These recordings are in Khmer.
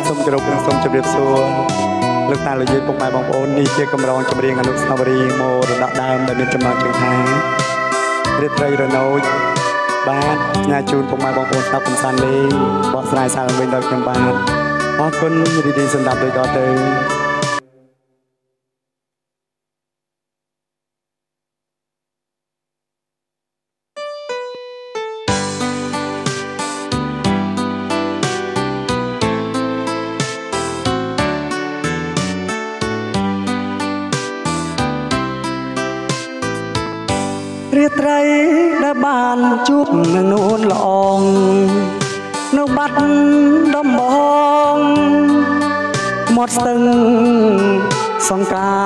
សូមគោរពនិងសូមជម្រាបសួរលោកតាលោកយាយពុកម៉ែបងប្អូននេះជាកម្រងចម្រៀងអនុស្សាវរីយ៍មរតកដើមដែលមានចំណងជើងថារាត្រីរណូចបាទផ្ញើជូនពុកម៉ែបងប្អូនស្ដាប់កំសាន្តលេងបកស្រាយសារវិញដល់ខ្ញុំបាទអរគុណរីករាយសម្រាប់ដូចតទៅរាត្រីដែលបានជួបនឹងនួនល្អងនៅបាត់ដំបងមាត់ស្ទឹងសង្កា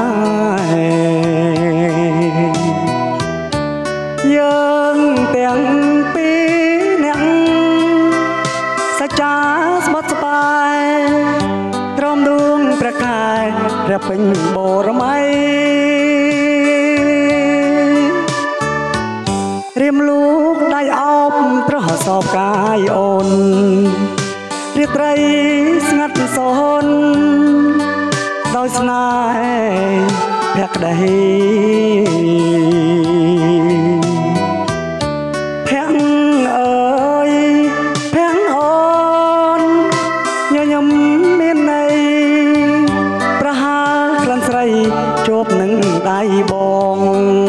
យើងទាំងពីរនាក់សច្ចាស្បត់ស្បាយត្រមដួងព្រះកាយព្រះពេញបរម័យរៀមលោកដៃអោបប្រហសោបកាយអូនរាត្រីស្ងាត់សូនដោយស្នេហ៍ភក្តីភ័ក្រអើយភ័ក្រអូនញញឹមមានន័យប្រហើក្លិនស្រីជួបនឹងដៃបង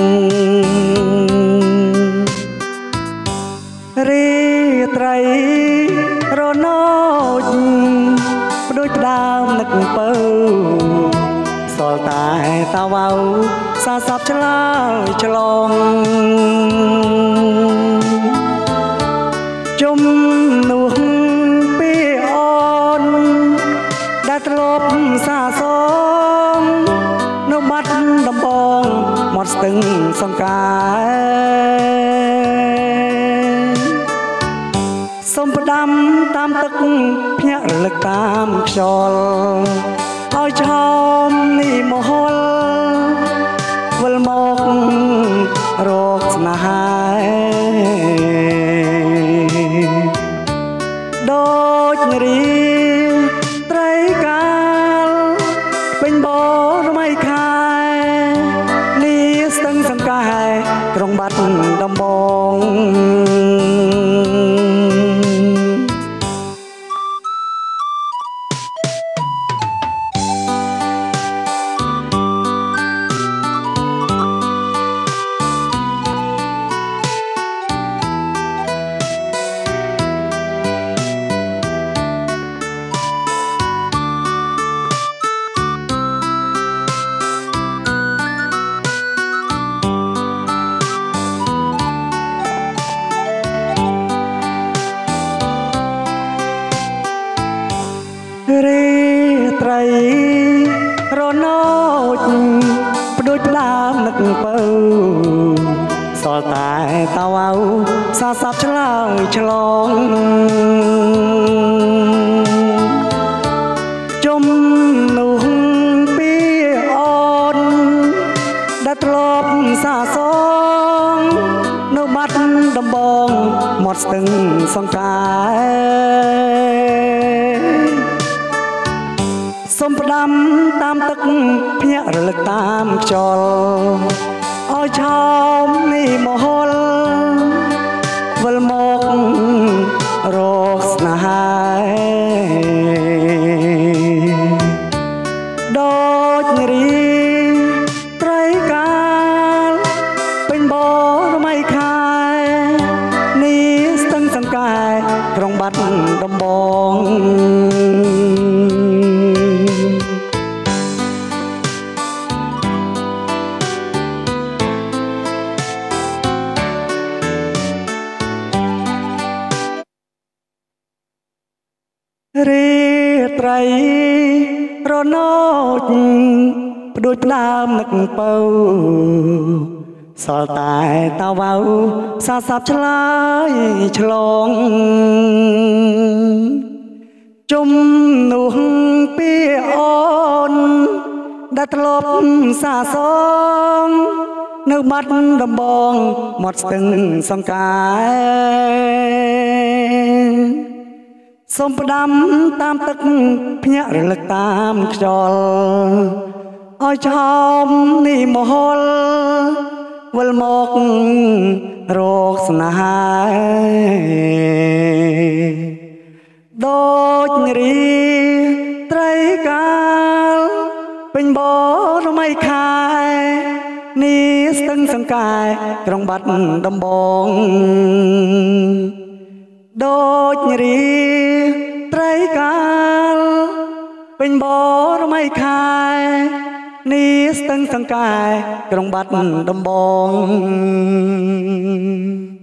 រាត្រីរណូចដូចផ្ដើមនឹកពៅសល់តែតាវ៉ៅសាស័ព្ទឆ្លើយឆ្លងជំនួសពីអូនដែលធ្លាប់សាសងនៅបាត់ដំបងមាត់ស្ទឹងសង្កាសូមផ្ដាំតាមទឹកភ្ញាក់រលឹកតាមខ្យល់ឲ្យឆោមនេះមហលវិលមករកស្នេហាដូចរីត្រីកាលពេញបរម័យខែនេះស្ទឹងសង្កែក្រុងបាត់ដំបងរាត្រីរណូចផ្ដួចផ្ដើមនឹកពៅសល់តែតាវ៉ៅសាស័ព្ទឆ្លើយឆ្លងជំនួសពីអូនដែលធ្លាប់សាសងនៅបាត់ដំបងមាត់ស្ទឹងសង្កាសូមផ្ដាំតាមទឹកភ្ញាក់រលឹកតាមខ្យល់ឲ្យឆោមនេះមហលវិលមករកស្នេហាដូចរីត្រីកាលពេញបរម័យខែនេះស្ទឹងសង្កែក្រុងបាត់ដំបងរាត្រីរណូចផ្ដួចផ្ដើមនឹកពៅសល់តែតាវ៉ៅសាស័ព្ទឆ្លើយឆ្លងជំនួសពីអូនដែលធ្លាប់សាសងនៅបាត់ដំបងមាត់ស្ទឹងសង្កាសូមផ្ដាំតាមទឹកភ្ញាក់រលឹកតាមខ្យល់ឲ្យឆោមនេះមហលវិលមករកស្នេហាដូចរីត្រីកាលពេញបរមីខែនេះស្ទឹងសង្កែក្រុងបាត់ដំបងដូចរីត្រីកាលពេញបរមីខែនេះស្ទឹងសង្កែក្រុងបាត់ដំបង